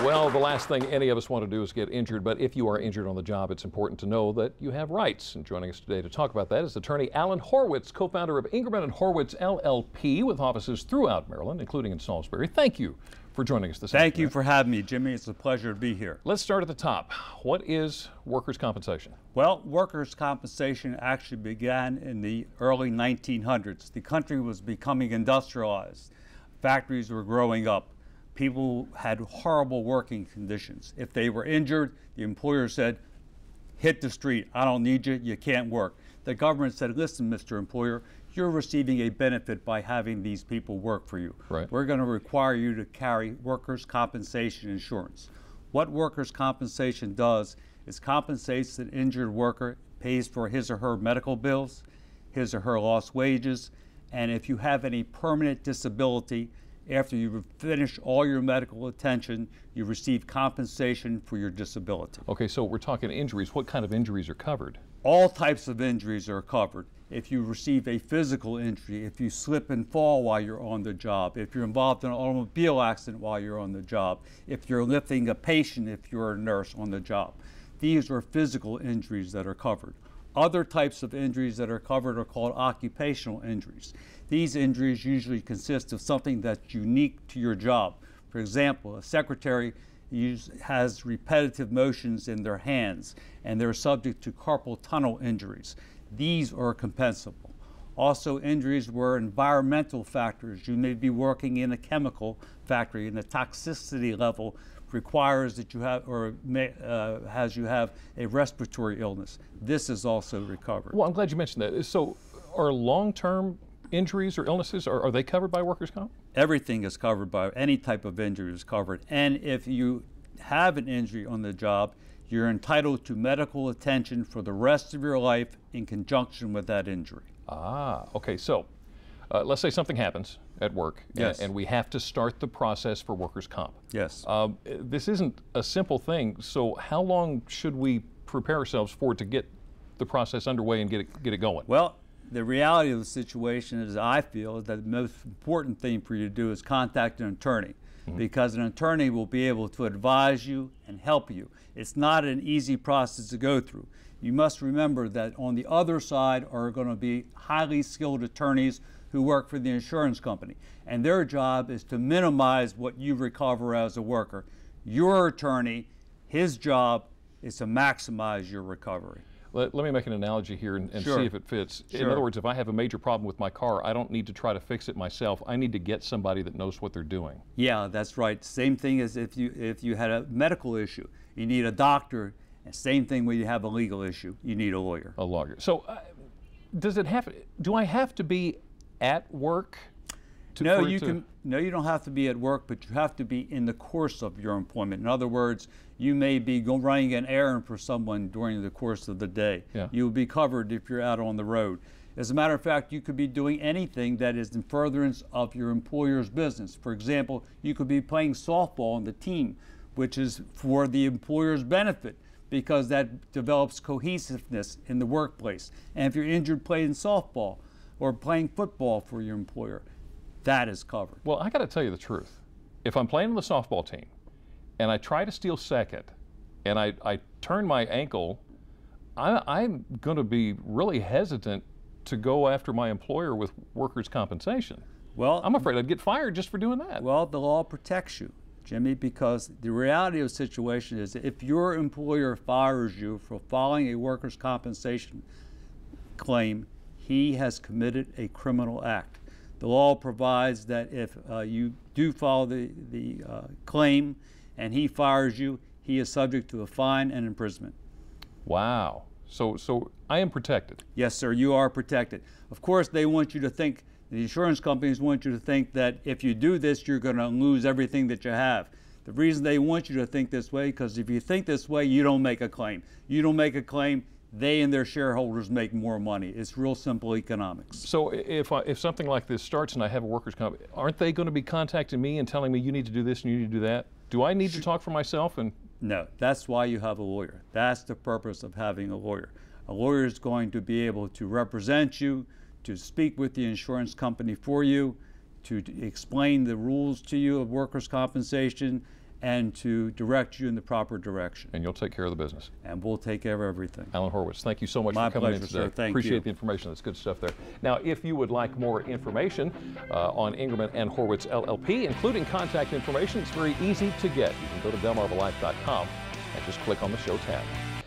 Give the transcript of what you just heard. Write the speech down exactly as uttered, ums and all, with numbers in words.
Well, the last thing any of us want to do is get injured, but if you are injured on the job, it's important to know that you have rights. And joining us today to talk about that is attorney Alan Horwitz, co-founder of Ingerman and Horwitz L L P, with offices throughout Maryland, including in Salisbury. Thank you for joining us this afternoon. Thank you for having me, Jimmy. It's a pleasure to be here. Let's start at the top. What is workers' compensation? Well, workers' compensation actually began in the early nineteen hundreds. The country was becoming industrialized. Factories were growing up. People had horrible working conditions. If they were injured, the employer said, hit the street. I don't need you. You can't work. The government said, listen, Mister Employer, you're receiving a benefit by having these people work for you. Right. We're going to require you to carry workers' compensation insurance. What workers' compensation does is compensates an injured worker, pays for his or her medical bills, his or her lost wages, and if you have any permanent disability, after you finish all your medical attention, you receive compensation for your disability. Okay, so we're talking injuries. What kind of injuries are covered? All types of injuries are covered. If you receive a physical injury, if you slip and fall while you're on the job, if you're involved in an automobile accident while you're on the job, if you're lifting a patient, if you're a nurse on the job. These are physical injuries that are covered. Other types of injuries that are covered are called occupational injuries. These injuries usually consist of something that's unique to your job. For example, a secretary use, has repetitive motions in their hands, and they're subject to carpal tunnel injuries. These are compensable. Also, injuries where environmental factors, you may be working in a chemical factory and the toxicity level requires that you have, or may, uh, has you have a respiratory illness. This is also recovered. Well, I'm glad you mentioned that. So are long-term injuries or illnesses, are, are they covered by workers' comp? Everything is covered by, any type of injury is covered. And if you have an injury on the job, you're entitled to medical attention for the rest of your life in conjunction with that injury. Ah, okay. So uh, let's say something happens at work, yes, and, and we have to start the process for workers' comp. Yes. Um, this isn't a simple thing, so how long should we prepare ourselves for to get the process underway and get it, get it going? Well, the reality of the situation is, I feel, is that the most important thing for you to do is contact an attorney, mm-hmm. because an attorney will be able to advise you and help you. It's not an easy process to go through. You must remember that on the other side are going to be highly skilled attorneys who work for the insurance company, and their job is to minimize what you recover as a worker. Your attorney, his job is to maximize your recovery. Let, let me make an analogy here and, and Sure. see if it fits. Sure. In other words, if I have a major problem with my car, I don't need to try to fix it myself. I need to get somebody that knows what they're doing. Yeah, that's right. Same thing as if you if you had a medical issue, you need a doctor. And same thing when you have a legal issue, you need a lawyer. A lawyer. So, uh, does it have? Do I have to be at work? To, no, for you to... can. No, you don't have to be at work, but you have to be in the course of your employment. In other words, you may be go running an errand for someone during the course of the day. Yeah. You will be covered if you're out on the road. As a matter of fact, you could be doing anything that is in furtherance of your employer's business. For example, you could be playing softball on the team, which is for the employer's benefit, because that develops cohesiveness in the workplace. And if you're injured playing softball or playing football for your employer, that is covered. Well, I got to tell you the truth. If I'm playing on the softball team and I try to steal second and I, I turn my ankle, I, I'm going to be really hesitant to go after my employer with workers' compensation. Well, I'm afraid I'd get fired just for doing that. Well, the law protects you, Jimmy, because the reality of the situation is if your employer fires you for filing a workers' compensation claim, he has committed a criminal act. The law provides that if uh, you do file the, the uh, claim and he fires you, he is subject to a fine and imprisonment. Wow. So, so I am protected. Yes, sir, you are protected. Of course, they want you to think, the insurance companies want you to think that if you do this, you're going to lose everything that you have. The reason they want you to think this way, because if you think this way, you don't make a claim. You don't make a claim, they and their shareholders make more money. It's real simple economics. So if, I, if something like this starts and I have a workers' comp, aren't they going to be contacting me and telling me you need to do this and you need to do that? Do I need to talk for myself? And no, that's why you have a lawyer. That's the purpose of having a lawyer. A lawyer is going to be able to represent you, to speak with the insurance company for you, to explain the rules to you of workers' compensation, and to direct you in the proper direction. And you'll take care of the business. And we'll take care of everything. Alan Horwitz, thank you so much My for coming pleasure, in today. sir. Thank Appreciate you. the information. That's good stuff there. Now, if you would like more information uh, on Ingerman and Horwitz L L P, including contact information, it's very easy to get. You can go to Delmarvalife dot com and just click on the show tab.